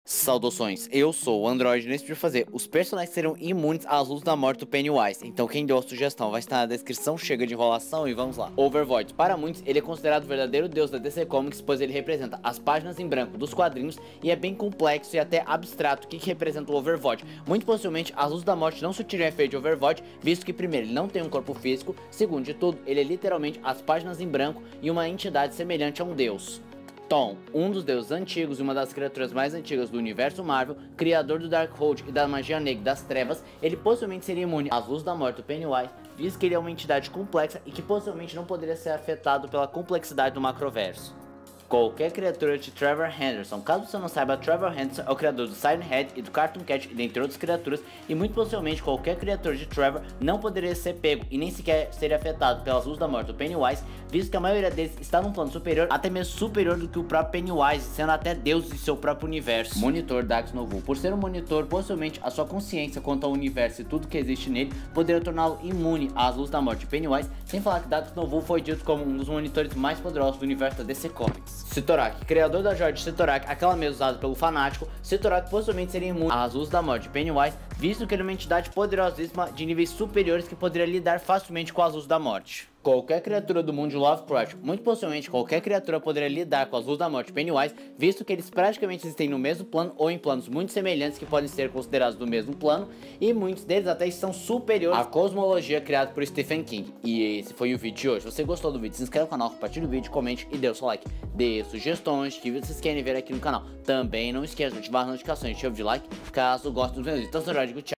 Saudações, eu sou o Android. Nesse vídeo fazer, os personagens serão imunes às luzes da morte do Pennywise. Então quem deu a sugestão vai estar na descrição. Chega de enrolação e vamos lá. Overvoid, para muitos ele é considerado o verdadeiro deus da DC Comics, pois ele representa as páginas em branco dos quadrinhos e é bem complexo e até abstrato o que representa o Overvoid. Muito possivelmente as luzes da morte não surtirem efeito de Overvoid, visto que primeiro ele não tem um corpo físico, segundo de tudo ele é literalmente as páginas em branco e uma entidade semelhante a um deus. Tom, um dos deuses antigos e uma das criaturas mais antigas do universo Marvel, criador do Darkhold e da magia negra das trevas, ele possivelmente seria imune às luzes da morte do Pennywise, visto que ele é uma entidade complexa e que possivelmente não poderia ser afetado pela complexidade do macroverso. Qualquer criatura de Trevor Henderson. Caso você não saiba, Trevor Henderson é o criador do Siren Head e do Cartoon Cat, dentre outras criaturas, e muito possivelmente qualquer criatura de Trevor não poderia ser pego e nem sequer seria afetado pelas luzes da morte do Pennywise, visto que a maioria deles está num plano superior, até mesmo superior do que o próprio Pennywise, sendo até deuses de seu próprio universo. Monitor Dax Novu. Por ser um monitor, possivelmente a sua consciência quanto ao universo e tudo que existe nele poderia torná-lo imune às luzes da morte de Pennywise, sem falar que Dax Novu foi dito como um dos monitores mais poderosos do universo da DC Comics. Cyttorak, criador da joia de Cyttorak, aquela mesmo usada pelo fanático, Cyttorak possivelmente seria imune às luzes da morte de Pennywise, visto que ele é uma entidade poderosíssima de níveis superiores que poderia lidar facilmente com as luzes da morte. Qualquer criatura do mundo de Lovecraft, muito possivelmente qualquer criatura poderia lidar com as luzes da morte de Pennywise, visto que eles praticamente existem no mesmo plano ou em planos muito semelhantes que podem ser considerados do mesmo plano, e muitos deles até são superiores à cosmologia criada por Stephen King. E esse foi o vídeo de hoje. Se você gostou do vídeo, se inscreve no canal, compartilhe o vídeo, comente e dê o seu like. Dê sugestões, que vocês querem ver aqui no canal. Também não esqueça de ativar as notificações e de like, caso gostem dos meus vídeos. Então, tchau.